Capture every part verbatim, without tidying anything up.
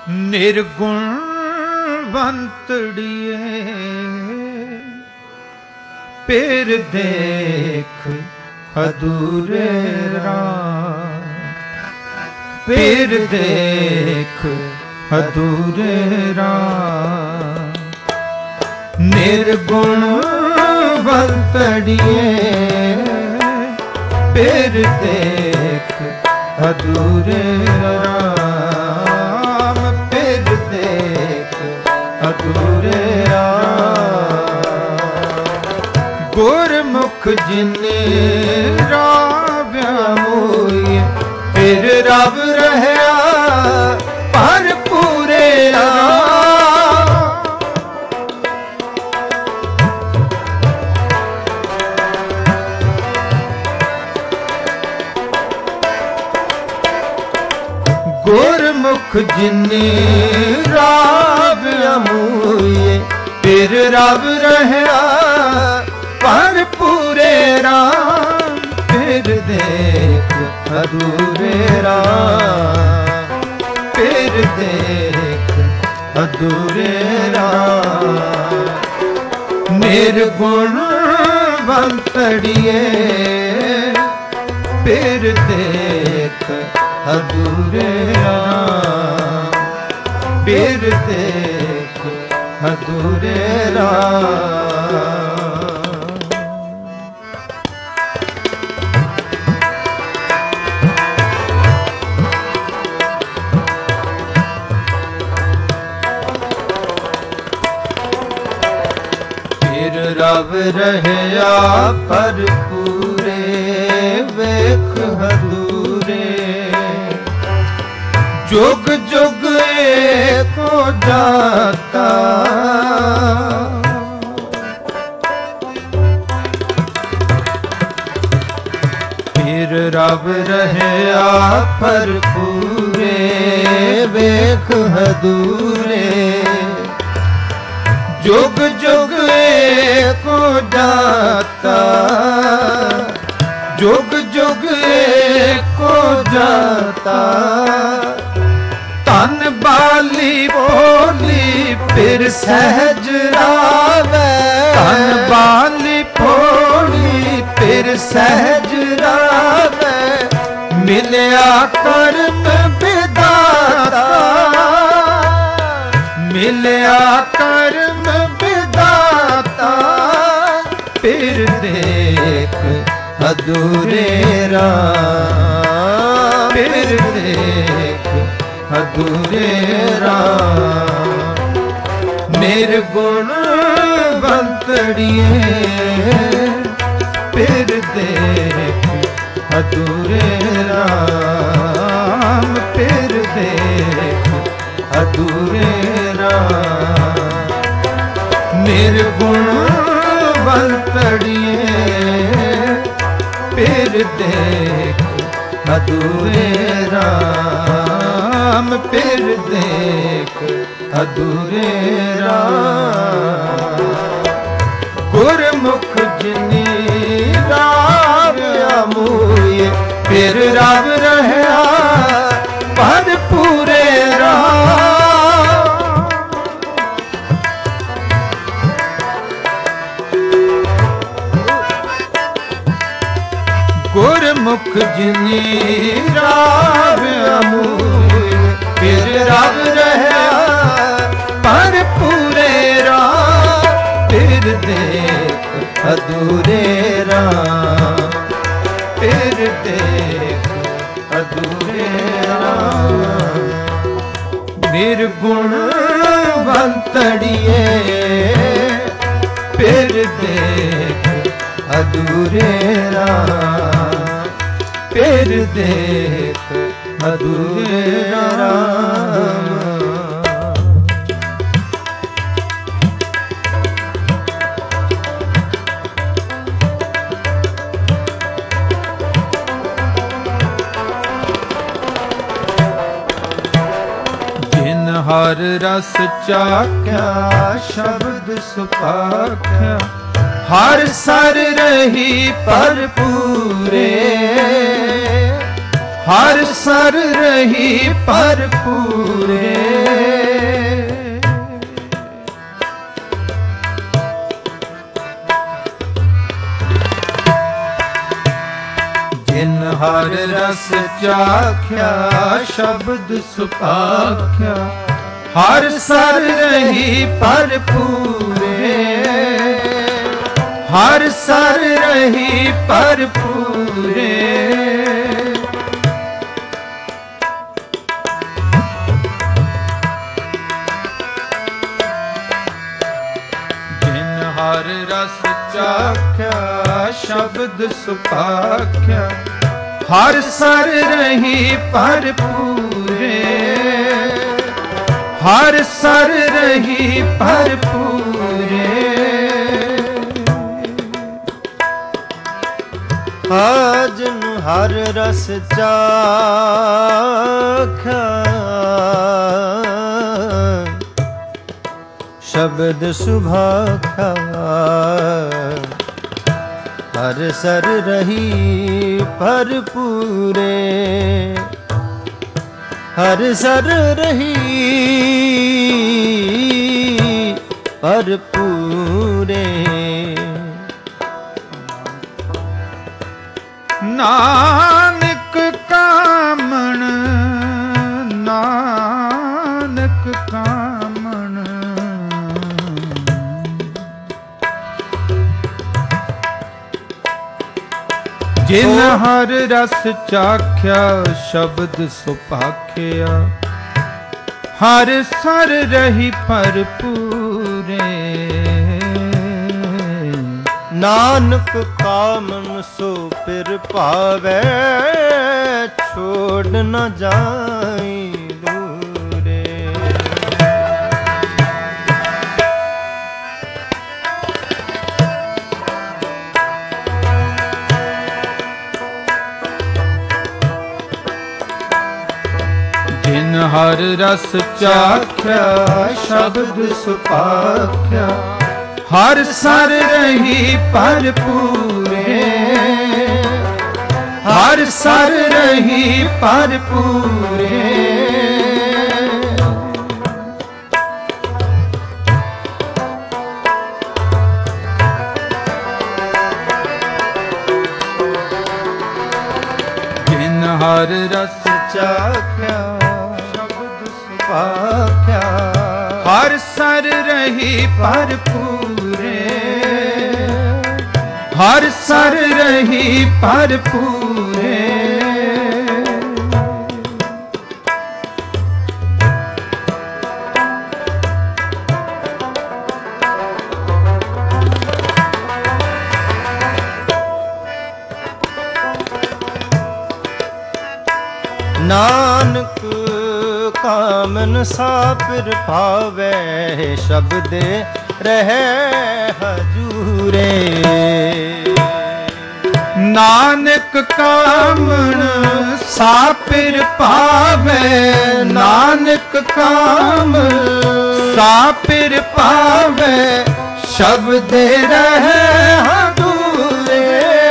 निर्गुणवंतड़िए फिर देख अधूरे राम, फिर देख अधूरे राम। निर्गुणवंतड़िए फिर देख अधूरे राम, फिर देख अधूरे राम। गुरमुख जिने राव्या मोए फिर रब रहया पर पूरे राम। गुरमुख जिने राव्या मोए फिर रब रहया पर पूरे राम। फिर देख अधूरे राम, फिर देख अधूरे राम। निर्गुणवंतड़िए फिर देख अधूरे राम, फिर देख अधूरे राम। रब रहया पर पूरे वेख अधूरे। जुग जुग एको जाता फिर रब रहया पर पूरे वेख अधूरे। जुग जुग एको जाता, जुग जुग एको जाता। तन बाली बोली फिर सहज रावे, तन बाली बोली फिर सहज रावे। मिलया कर्म विदाता, मिलया कर्म विदाता। फिर देख अधूरे राम, फिर देख अधूरे राम। निर्गुणवंतड़िए फिर देख अधूरे राम, फिर देख अधूरे राम। निर्गुणवंतड़िए फिर देख अधूरे राम, फिर देख अधूरे राम। गुरमुख जिने राव्या मोए फिर रब रहया पर पूरे राम। गुरमुख जिने राव्या मोए फिर रब रहया पर पूरे राम। फिर देख अधूरे राम, फिर देख अधूरे राम। निर्गुणवंतड़िए फिर देख अधूरे राम, फिर देख अधूरे राम। हर रस चाख्या शब्द सुपाख्या, हर सर रही परपूरे, हर सर रही परपूरे। ਚਾਖਿਆ ਸ਼ਬਦ ਸੁਭਾਖਿਆ, ਹਰ ਸਰ ਰਹੀ ਭਰਪੂਰੇ, ਹਰ ਸਰ ਰਹੀ ਭਰਪੂਰੇ। ਜਿਨ ਹਰ ਰਸ ਚਾਖਿਆ ਸ਼ਬਦ ਸੁਭਾਖਿਆ, ਹਰ ਸਰ ਰਹੀ ਭਰਪੂਰੇ, ਹਰ ਸਰ ਰਹੀ ਭਰਪੂਰੇ। ਜਿਨ ਹਰ ਰਸ ਚਾਖਿਆ ਸ਼ਬਦ ਸੁਭਾਖਿਆ, ਹਰ ਸਰ ਰਹੀ ਭਰਪੂਰੇ, ਹਰ ਸਰ ਰਹੀ ਭਰਪੂਰੇ। ਨਾਨਕ ਕਾਮਣ, ਨਾਨਕ ਕਾਮਣ, ਜਿਨ ਹਰ ਰਸ ਚਾਖਿਆ ਸ਼ਬਦ ਸੁਭਾਖਿਆ, ਹਰ ਸਰ ਰਹੀ ਭਰਪੂਰੇ। ਨਾਨਕ ਕਾਮਨ ਸੋ ਪਿਰ ਭਾਵੈ, ਛੋੜ ਨ ਜਾਈ ਦੂਰੇ। ਜਿਨ ਹਰ ਰਸ ਚਾਖਿਆ ਸ਼ਬਦ ਸੁਭਾਖਿਆ, ਹਰ ਸਰ ਰਹੀ ਭਰਪੂਰੇ, ਹਰ ਸਰ ਰਹੀ ਭਰਪੂਰੇ। ਜਿਨ ਹਰ ਰਸ ਚਾਖਿਆ ਸ਼ਬਦ ਸੁਭਾਖਿਆ, ਹਰ ਸਰ ਰਹੀ ਭਰਪੂਰੇ, ਹਰ ਸਰ ਰਹੀ ਭਰਪੂਰੇ। ਨਾਨਕ ਕਾਮਨ ਸਾ ਪਿਰ ਭਾਵੈ, ਸ਼ਬਦੇ ਰਹਿ ਹਜੂਰੇ। ਨਾਨਕ ਕਾਮਣ ਸਾ ਪਿਰ ਭਾਵੈ, ਨਾਨਕ ਕਾਮਣ ਸਾ ਪਿਰ ਭਾਵੈ, ਸ਼ਬਦੇ ਰਹਿ ਹਜੂਰੇ,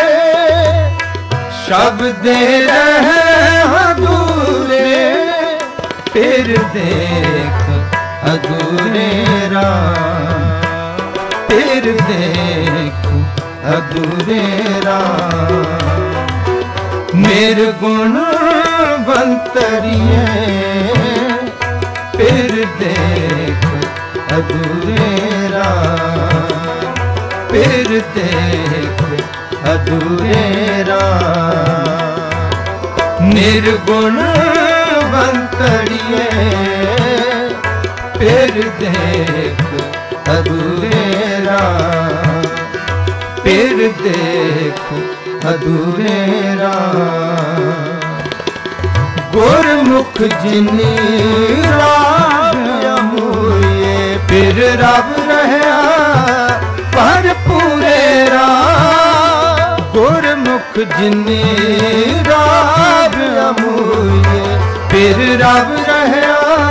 ਸ਼ਬਦੇ ਰਹਿ ਹਜੂਰੇ। ਫਿਰ ਦੇਖ ਅਧੂਰੇ ਰਾਮ, ਫਿਰ ਦੇਖ ਅਧੂਰੇ ਰਾਮ। ਨਿਰਗੁਣ ਬੰਤਰੀਏ, ਫਿਰ ਦੇਖ ਅਧੂਰੇ ਰਾਮ, ਫਿਰ ਦੇਖ ਅਧੂਰੇ ਰਾਮ। ਨਿਰਗੁਣ ਬੰਤੜੀਏ, ਫਿਰ ਦੇਖ ਅਧੂਰੇ ਰਾਮ, ਫਿਰ ਦੇਖ ਅਧੂਰੇ ਰਾਮ। ਗੁਰਮੁਖ ਜਿਨੀ ਰਾਮ ਅਮੋਏ, ਫਿਰ ਰਬ ਰਹਿਆ ਭਰਪੂਰੇ ਰਾਮ। ਗੁਰਮੁਖ ਜਿਨੀ ਰਾਮ ਅਮੋਏ, ਫਿਰ ਰਬ ਰਹਿਆ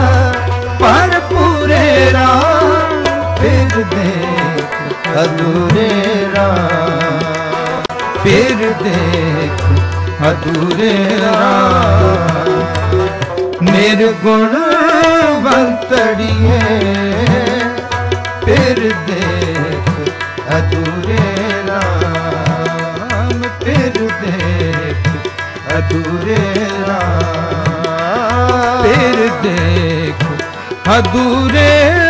ਭਰਪੂਰੇ ਰਾਮ। ਫਿਰ ਦੇਖ ਅਧੂਰੇ ਰਾਮ, ਫਿਰ ਦੇਖ ਅਧੂਰੇ ਰਾਮ। ਨਿਰਗੁਣ ਬੰਤੜੀਏ, ਫਿਰ ਦੇਖ ਅਧੂਰੇ ਰਾਮ, ਫਿਰ ਦੇਖ अधूरे राम फिर देख अधूरे